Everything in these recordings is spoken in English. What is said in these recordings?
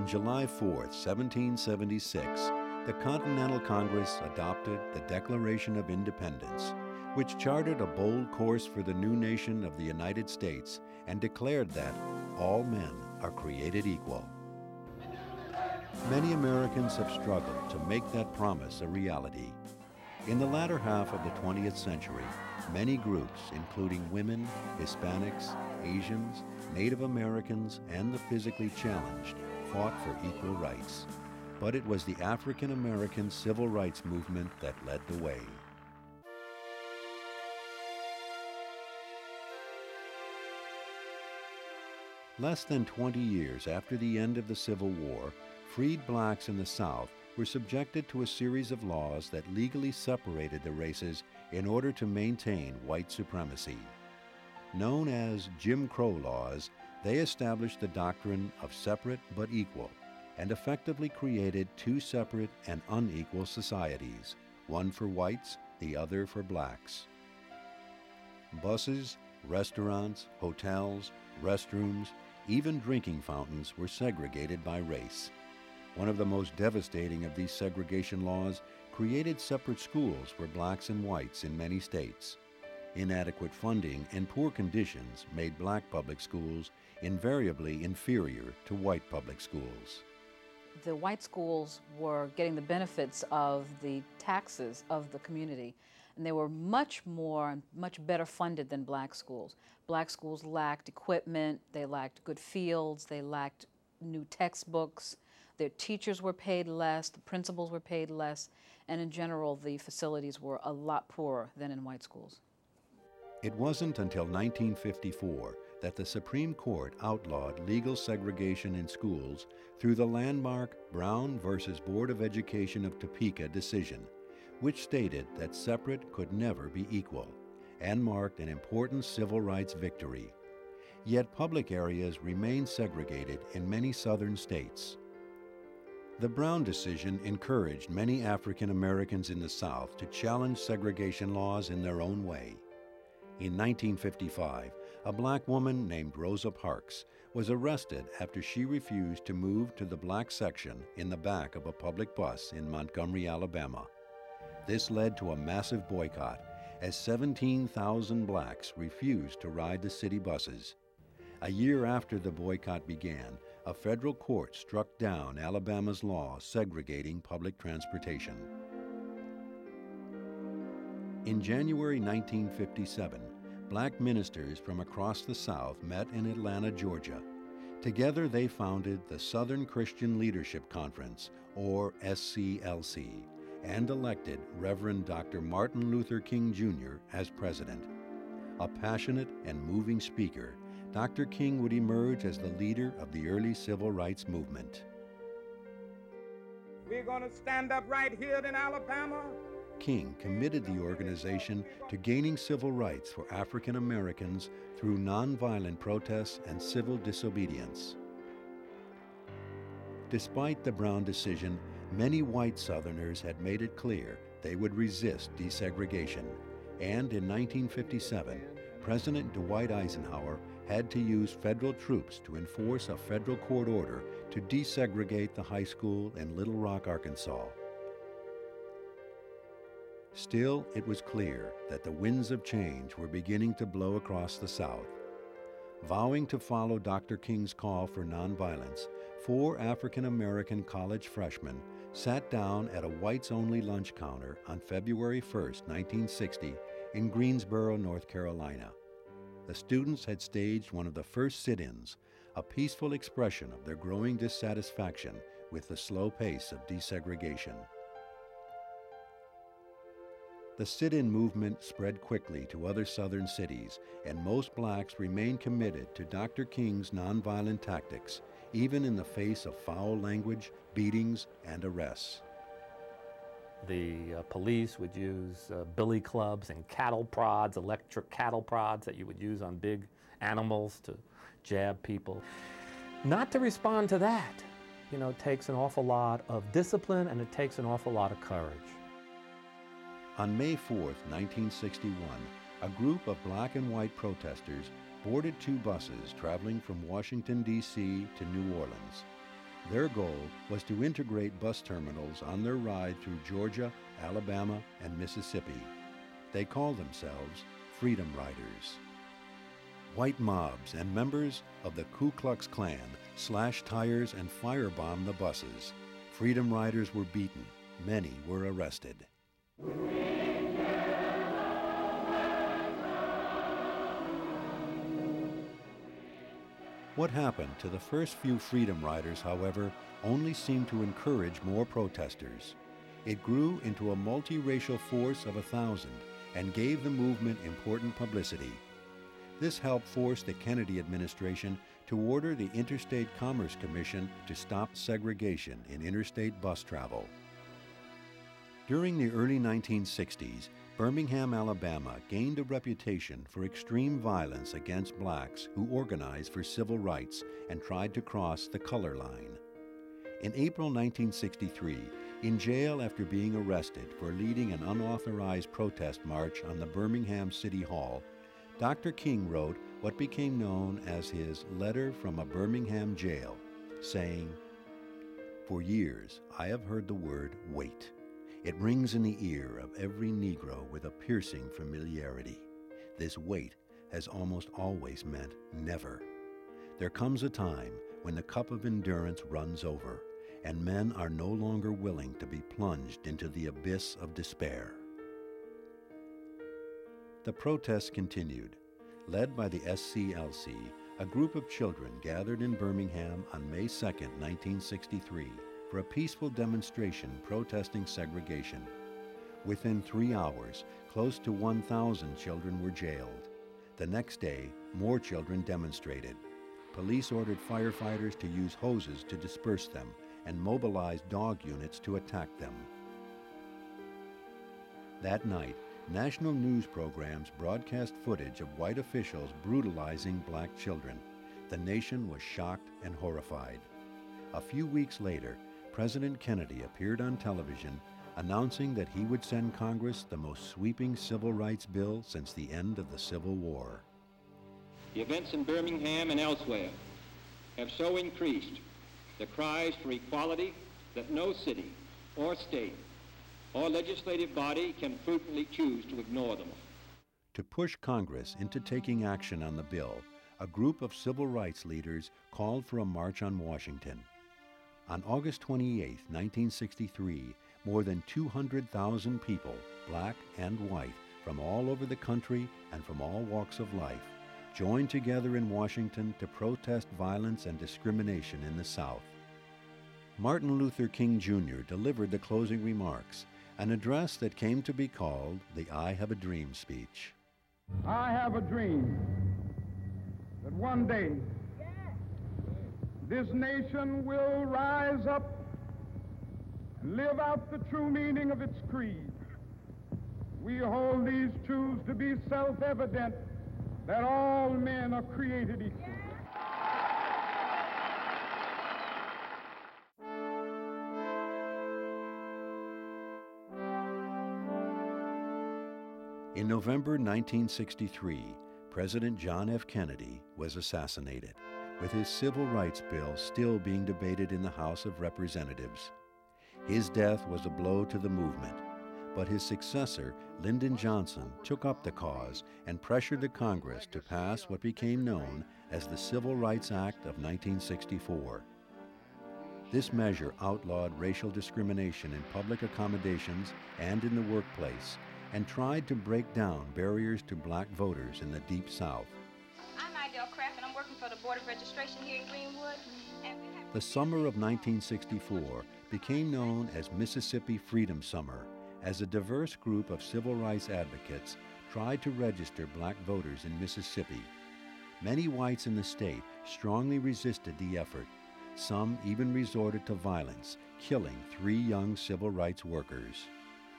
On July 4, 1776, the Continental Congress adopted the Declaration of Independence, which charted a bold course for the new nation of the United States and declared that all men are created equal. Many Americans have struggled to make that promise a reality. In the latter half of the 20th century, many groups, including women, Hispanics, Asians, Native Americans, and the physically challenged, fought for equal rights. But it was the African American civil rights movement that led the way. Less than 20 years after the end of the Civil War, freed blacks in the South were subjected to a series of laws that legally separated the races in order to maintain white supremacy. Known as Jim Crow laws, they established the doctrine of separate but equal and effectively created two separate and unequal societies, one for whites, the other for blacks. Buses, restaurants, hotels, restrooms, even drinking fountains were segregated by race. One of the most devastating of these segregation laws created separate schools for blacks and whites in many states. Inadequate funding and poor conditions made black public schools invariably inferior to white public schools. The white schools were getting the benefits of the taxes of the community, and they were much better funded than black schools. Black schools lacked equipment, they lacked good fields, they lacked new textbooks, their teachers were paid less, the principals were paid less, and in general, the facilities were a lot poorer than in white schools. It wasn't until 1954 that the Supreme Court outlawed legal segregation in schools through the landmark Brown versus Board of Education of Topeka decision, which stated that separate could never be equal, and marked an important civil rights victory. Yet public areas remain segregated in many southern states. The Brown decision encouraged many African Americans in the South to challenge segregation laws in their own way. In 1955, a black woman named Rosa Parks was arrested after she refused to move to the black section in the back of a public bus in Montgomery, Alabama. This led to a massive boycott, as 17,000 blacks refused to ride the city buses. A year after the boycott began, a federal court struck down Alabama's law segregating public transportation. In January 1957, black ministers from across the South met in Atlanta, Georgia. Together they founded the Southern Christian Leadership Conference, or SCLC, and elected Reverend Dr. Martin Luther King Jr. as president. A passionate and moving speaker, Dr. King would emerge as the leader of the early civil rights movement. We're going to stand up right here in Alabama. King committed the organization to gaining civil rights for African Americans through nonviolent protests and civil disobedience. Despite the Brown decision, many white Southerners had made it clear they would resist desegregation, and in 1957, President Dwight Eisenhower had to use federal troops to enforce a federal court order to desegregate the high school in Little Rock, Arkansas. Still, it was clear that the winds of change were beginning to blow across the South. Vowing to follow Dr. King's call for nonviolence, 4 African-American college freshmen sat down at a whites-only lunch counter on February 1, 1960, in Greensboro, North Carolina. The students had staged one of the first sit-ins, a peaceful expression of their growing dissatisfaction with the slow pace of desegregation. The sit-in movement spread quickly to other southern cities, and most blacks remained committed to Dr. King's nonviolent tactics, even in the face of foul language, beatings, and arrests. The police would use billy clubs and cattle prods, electric cattle prods that you would use on big animals to jab people. Not to respond to that, takes an awful lot of discipline, and it takes an awful lot of courage. On May 4, 1961, a group of black and white protesters boarded 2 buses traveling from Washington, D.C. to New Orleans. Their goal was to integrate bus terminals on their ride through Georgia, Alabama, and Mississippi. They called themselves Freedom Riders. White mobs and members of the Ku Klux Klan slashed tires and firebombed the buses. Freedom Riders were beaten. Many were arrested. What happened to the first few Freedom Riders, however, only seemed to encourage more protesters. It grew into a multiracial force of 1,000 and gave the movement important publicity. This helped force the Kennedy administration to order the Interstate Commerce Commission to stop segregation in interstate bus travel. During the early 1960s, Birmingham, Alabama gained a reputation for extreme violence against blacks who organized for civil rights and tried to cross the color line. In April 1963, in jail after being arrested for leading an unauthorized protest march on the Birmingham City Hall, Dr. King wrote what became known as his Letter from a Birmingham Jail, saying, "For years I have heard the word wait. It rings in the ear of every Negro with a piercing familiarity. This wait has almost always meant never. There comes a time when the cup of endurance runs over, and men are no longer willing to be plunged into the abyss of despair." The protests continued. Led by the SCLC, a group of children gathered in Birmingham on May 2, 1963, for a peaceful demonstration protesting segregation. Within 3 hours, close to 1,000 children were jailed. The next day, more children demonstrated. Police ordered firefighters to use hoses to disperse them and mobilized dog units to attack them. That night, national news programs broadcast footage of white officials brutalizing black children. The nation was shocked and horrified. A few weeks later, President Kennedy appeared on television announcing that he would send Congress the most sweeping civil rights bill since the end of the Civil War. The events in Birmingham and elsewhere have so increased the cries for equality that no city or state or legislative body can prudently choose to ignore them. To push Congress into taking action on the bill, a group of civil rights leaders called for a march on Washington. On August 28, 1963, more than 200,000 people, black and white, from all over the country and from all walks of life, joined together in Washington to protest violence and discrimination in the South. Martin Luther King Jr. delivered the closing remarks, an address that came to be called the I Have a Dream speech. I have a dream that one day this nation will rise up and live out the true meaning of its creed. We hold these truths to be self-evident, that all men are created equal. In November 1963, President John F. Kennedy was assassinated, with his civil rights bill still being debated in the House of Representatives. His death was a blow to the movement, but his successor, Lyndon Johnson, took up the cause and pressured the Congress to pass what became known as the Civil Rights Act of 1964. This measure outlawed racial discrimination in public accommodations and in the workplace, and tried to break down barriers to black voters in the Deep South. I'm Idell Craft, and I'm working for the Board of Registration here in Greenwood. The summer of 1964 became known as Mississippi Freedom Summer, as a diverse group of civil rights advocates tried to register black voters in Mississippi. Many whites in the state strongly resisted the effort. Some even resorted to violence, killing 3 young civil rights workers.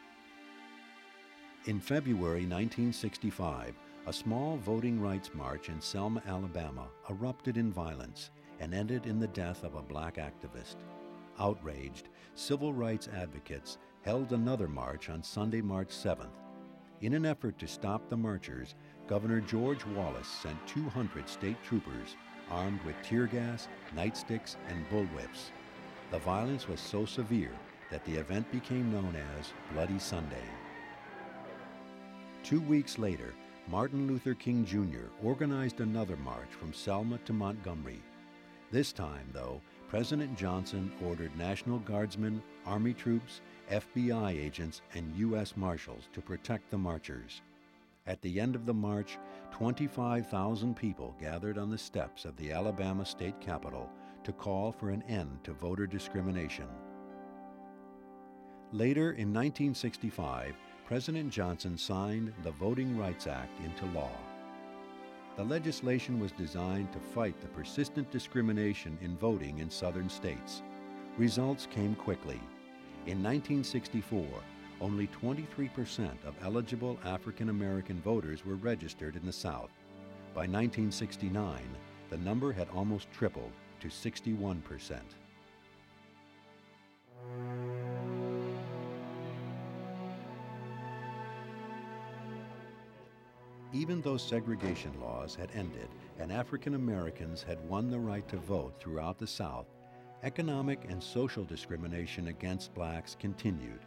In February 1965, a small voting rights march in Selma, Alabama erupted in violence and ended in the death of a black activist. Outraged, civil rights advocates held another march on Sunday, March 7th. In an effort to stop the marchers, Governor George Wallace sent 200 state troopers armed with tear gas, nightsticks, and bullwhips. The violence was so severe that the event became known as Bloody Sunday. 2 weeks later, Martin Luther King Jr. organized another march from Selma to Montgomery. This time, though, President Johnson ordered National Guardsmen, Army troops, FBI agents, and U.S. Marshals to protect the marchers. At the end of the march, 25,000 people gathered on the steps of the Alabama state capitol to call for an end to voter discrimination. Later, in 1965, President Johnson signed the Voting Rights Act into law. The legislation was designed to fight the persistent discrimination in voting in southern states. Results came quickly. In 1964, only 23% of eligible African American voters were registered in the South. By 1969, the number had almost tripled to 61%. Even though segregation laws had ended and African Americans had won the right to vote throughout the South, economic and social discrimination against blacks continued.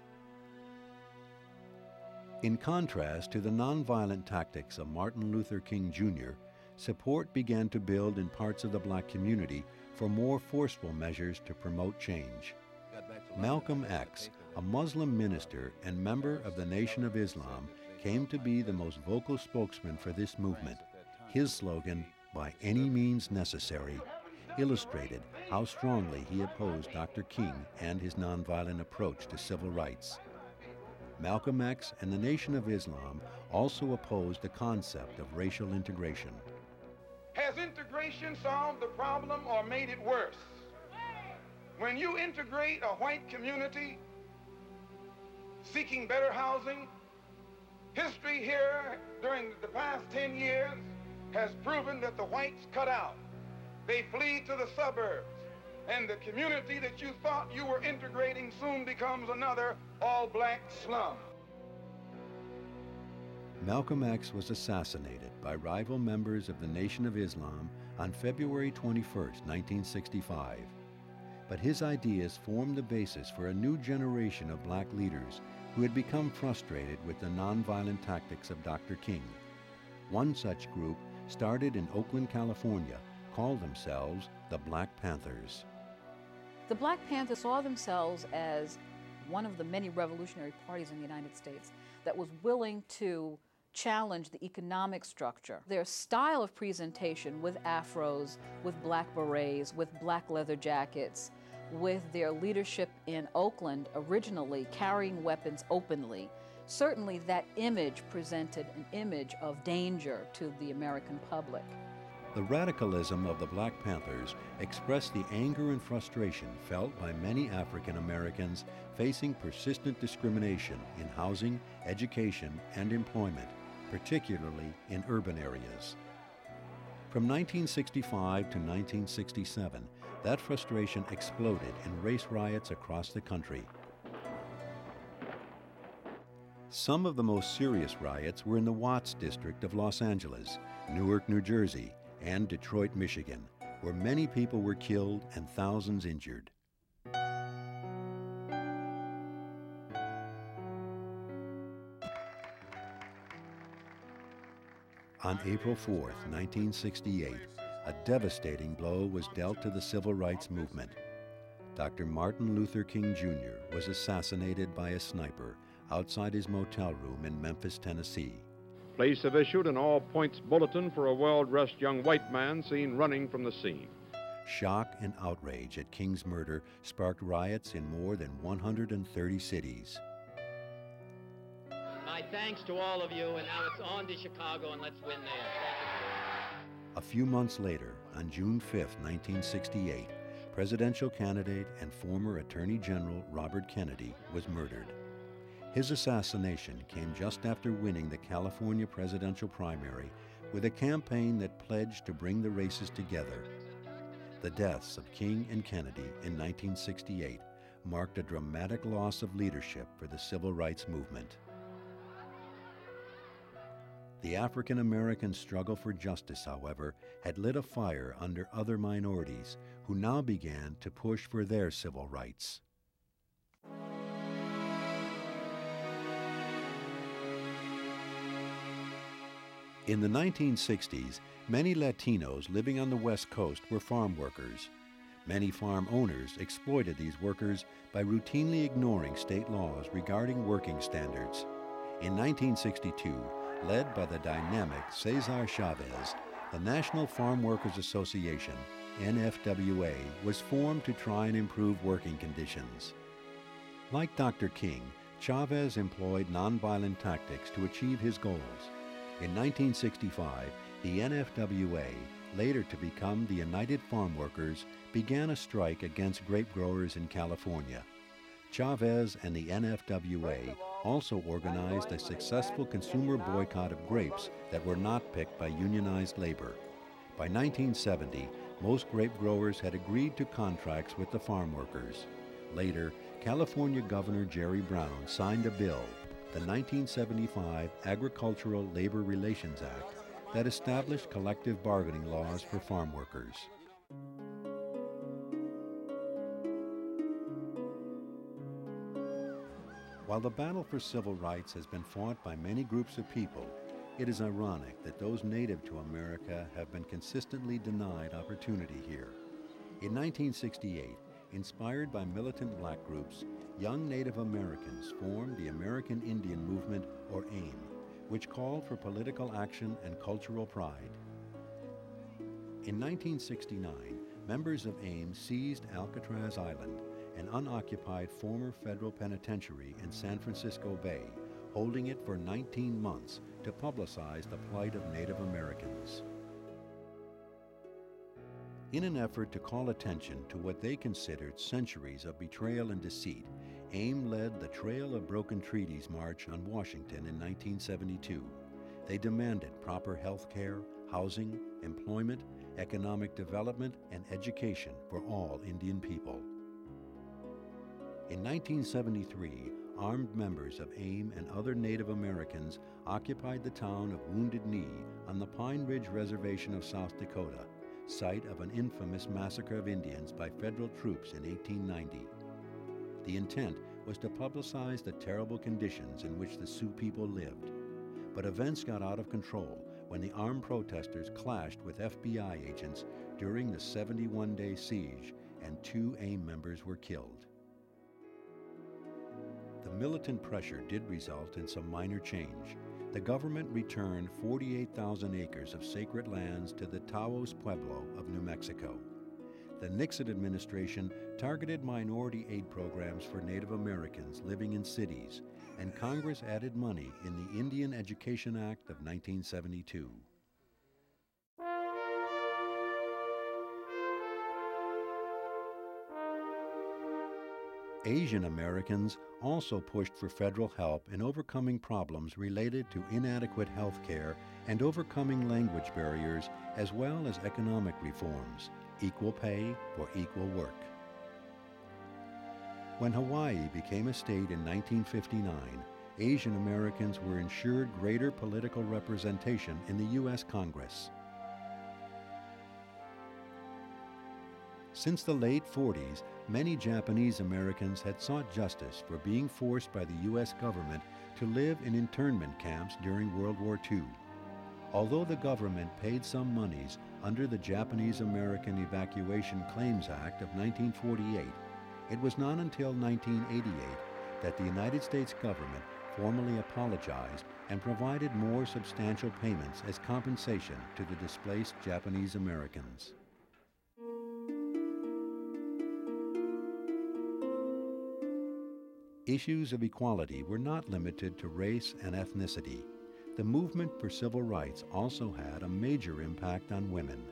In contrast to the nonviolent tactics of Martin Luther King Jr., support began to build in parts of the black community for more forceful measures to promote change. Malcolm X, a Muslim minister and member of the Nation of Islam, came to be the most vocal spokesman for this movement. His slogan, "By any means necessary," illustrated how strongly he opposed Dr. King and his nonviolent approach to civil rights. Malcolm X and the Nation of Islam also opposed the concept of racial integration. Has integration solved the problem or made it worse? When you integrate a white community seeking better housing, history here during the past 10 years has proven that the whites cut out. They flee to the suburbs, and the community that you thought you were integrating soon becomes another all-black slum. Malcolm X was assassinated by rival members of the Nation of Islam on February 21, 1965. But his ideas formed the basis for a new generation of black leaders who had become frustrated with the nonviolent tactics of Dr. King. One such group, started in Oakland, California, called themselves the Black Panthers. The Black Panthers saw themselves as one of the many revolutionary parties in the United States that was willing to challenge the economic structure. Their style of presentation, with afros, with black berets, with black leather jackets, with their leadership in Oakland originally carrying weapons openly, certainly that image presented an image of danger to the American public. The radicalism of the Black Panthers expressed the anger and frustration felt by many African Americans facing persistent discrimination in housing, education, and employment, particularly in urban areas. From 1965 to 1967, that frustration exploded in race riots across the country. Some of the most serious riots were in the Watts district of Los Angeles, Newark, New Jersey, and Detroit, Michigan, where many people were killed and thousands injured. On April 4, 1968, a devastating blow was dealt to the civil rights movement. Dr. Martin Luther King Jr. was assassinated by a sniper outside his motel room in Memphis, Tennessee. Police have issued an all-points bulletin for a well-dressed young white man seen running from the scene. Shock and outrage at King's murder sparked riots in more than 130 cities. My thanks to all of you, and now it's on to Chicago, and let's win there. A few months later, on June 5, 1968, presidential candidate and former Attorney General Robert Kennedy was murdered. His assassination came just after winning the California presidential primary with a campaign that pledged to bring the races together. The deaths of King and Kennedy in 1968 marked a dramatic loss of leadership for the civil rights movement. The African American struggle for justice, however, had lit a fire under other minorities who now began to push for their civil rights. In the 1960s, many Latinos living on the West Coast were farm workers. Many farm owners exploited these workers by routinely ignoring state laws regarding working standards. In 1962, led by the dynamic Cesar Chavez, the National Farm Workers Association, NFWA, was formed to try and improve working conditions. Like Dr. King, Chavez employed nonviolent tactics to achieve his goals. In 1965, the NFWA, later to become the United Farm Workers, began a strike against grape growers in California. Chavez and the NFWA also organized a successful consumer boycott of grapes that were not picked by unionized labor. By 1970, most grape growers had agreed to contracts with the farm workers. Later, California Governor Jerry Brown signed a bill, the 1975 Agricultural Labor Relations Act, that established collective bargaining laws for farm workers. While the battle for civil rights has been fought by many groups of people, it is ironic that those native to America have been consistently denied opportunity here. In 1968, inspired by militant black groups, young Native Americans formed the American Indian Movement, or AIM, which called for political action and cultural pride. In 1969, members of AIM seized Alcatraz Island, an unoccupied former federal penitentiary in San Francisco Bay, holding it for 19 months to publicize the plight of Native Americans. In an effort to call attention to what they considered centuries of betrayal and deceit, AIM led the Trail of Broken Treaties March on Washington in 1972. They demanded proper health care, housing, employment, economic development, and education for all Indian people. In 1973, armed members of AIM and other Native Americans occupied the town of Wounded Knee on the Pine Ridge Reservation of South Dakota, site of an infamous massacre of Indians by federal troops in 1890. The intent was to publicize the terrible conditions in which the Sioux people lived. But events got out of control when the armed protesters clashed with FBI agents during the 71-day siege, and 2 AIM members were killed. The militant pressure did result in some minor change. The government returned 48,000 acres of sacred lands to the Taos Pueblo of New Mexico. The Nixon administration targeted minority aid programs for Native Americans living in cities, and Congress added money in the Indian Education Act of 1972. Asian Americans also pushed for federal help in overcoming problems related to inadequate health care and overcoming language barriers, as well as economic reforms, equal pay for equal work. When Hawaii became a state in 1959, Asian Americans were ensured greater political representation in the U.S. Congress. Since the late 40s, many Japanese Americans had sought justice for being forced by the U.S. government to live in internment camps during World War II. Although the government paid some monies under the Japanese American Evacuation Claims Act of 1948, it was not until 1988 that the United States government formally apologized and provided more substantial payments as compensation to the displaced Japanese Americans. Issues of equality were not limited to race and ethnicity. The movement for civil rights also had a major impact on women.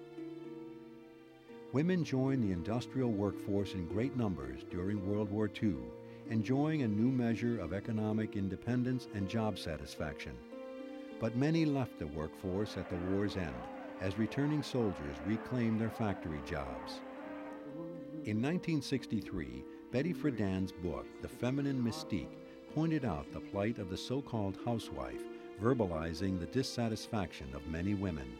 Women joined the industrial workforce in great numbers during World War II, enjoying a new measure of economic independence and job satisfaction. But many left the workforce at the war's end as returning soldiers reclaimed their factory jobs. In 1963, Betty Friedan's book, The Feminine Mystique, pointed out the plight of the so-called housewife verbalizing the dissatisfaction of many women.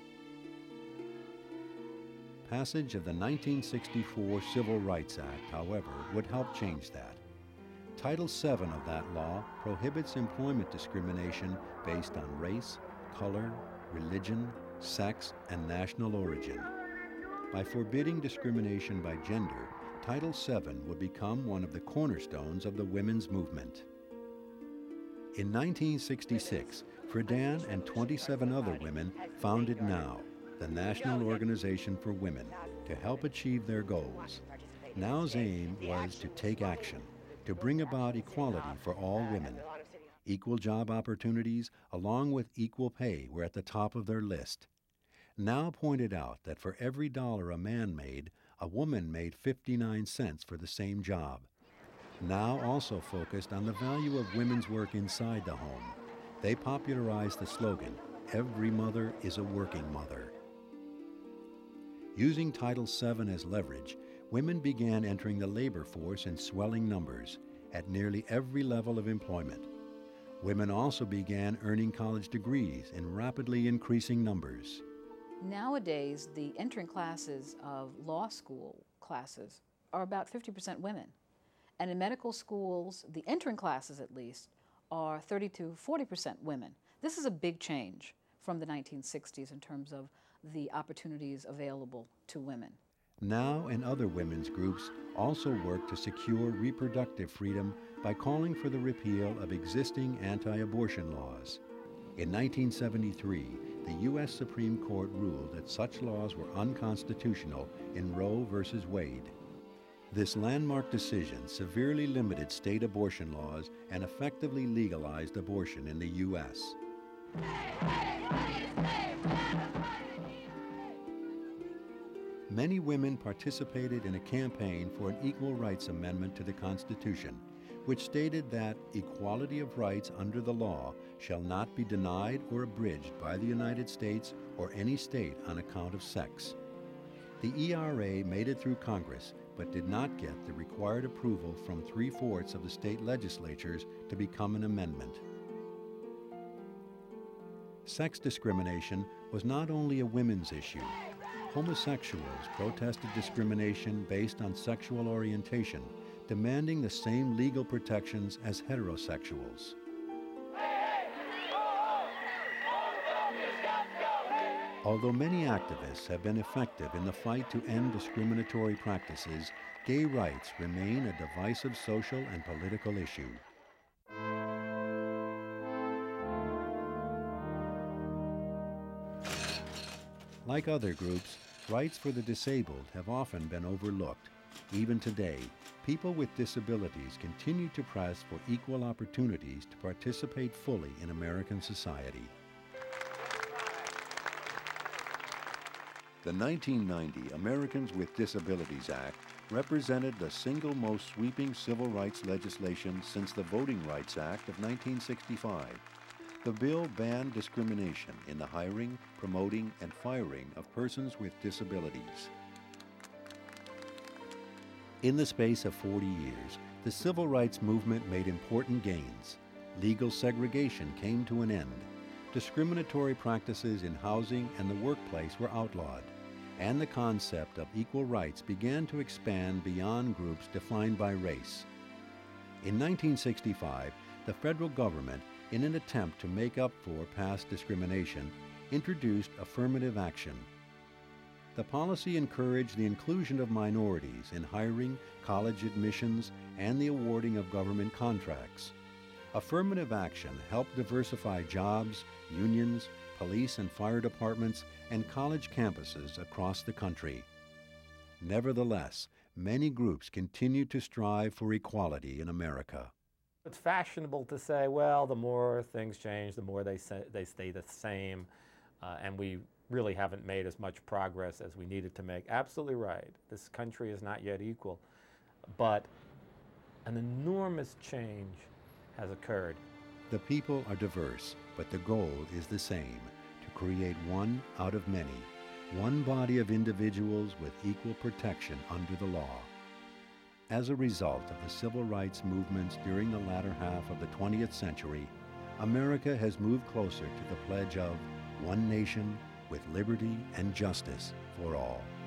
Passage of the 1964 Civil Rights Act, however, would help change that. Title VII of that law prohibits employment discrimination based on race, color, religion, sex, and national origin. By forbidding discrimination by gender, Title VII would become one of the cornerstones of the women's movement. In 1966, Friedan and 27 other women founded NOW, the National Organization for Women, to help achieve their goals. NOW's aim was to take action, to bring about equality for all women. Equal job opportunities, along with equal pay, were at the top of their list. NOW pointed out that for every dollar a man made, a woman made 59 cents for the same job. NOW also focused on the value of women's work inside the home. They popularized the slogan, "Every mother is a working mother." Using Title VII as leverage, women began entering the labor force in swelling numbers at nearly every level of employment. Women also began earning college degrees in rapidly increasing numbers. Nowadays, the entering classes of law school classes are about 50% women. And in medical schools, the entering classes at least, are 30 to 40% women. This is a big change from the 1960s in terms of the opportunities available to women. NOW and other women's groups also work to secure reproductive freedom by calling for the repeal of existing anti-abortion laws. In 1973, the U.S. Supreme Court ruled that such laws were unconstitutional in Roe v. Wade. This landmark decision severely limited state abortion laws and effectively legalized abortion in the U.S. Many women participated in a campaign for an equal rights amendment to the Constitution, which stated that equality of rights under the law shall not be denied or abridged by the United States or any state on account of sex. The ERA made it through Congress, but did not get the required approval from 3/4 of the state legislatures to become an amendment. Sex discrimination was not only a women's issue. Homosexuals protested discrimination based on sexual orientation, demanding the same legal protections as heterosexuals. Although many activists have been effective in the fight to end discriminatory practices, gay rights remain a divisive social and political issue. Like other groups, rights for the disabled have often been overlooked. Even today, people with disabilities continue to press for equal opportunities to participate fully in American society. The 1990 Americans with Disabilities Act represented the single most sweeping civil rights legislation since the Voting Rights Act of 1965. The bill banned discrimination in the hiring, promoting, and firing of persons with disabilities. In the space of 40 years, the civil rights movement made important gains. Legal segregation came to an end. Discriminatory practices in housing and the workplace were outlawed, and the concept of equal rights began to expand beyond groups defined by race. In 1965, the federal government, in an attempt to make up for past discrimination, introduced affirmative action. The policy encouraged the inclusion of minorities in hiring, college admissions, and the awarding of government contracts. Affirmative action helped diversify jobs, unions, police and fire departments, and college campuses across the country. Nevertheless, many groups continue to strive for equality in America. It's fashionable to say, well, the more things change, the more they stay the same, and we really haven't made as much progress as we needed to make. Absolutely right. This country is not yet equal, but an enormous change has occurred. The people are diverse, but the goal is the same, to create one out of many, one body of individuals with equal protection under the law. As a result of the civil rights movements during the latter half of the 20th century, America has moved closer to the pledge of one nation with liberty and justice for all.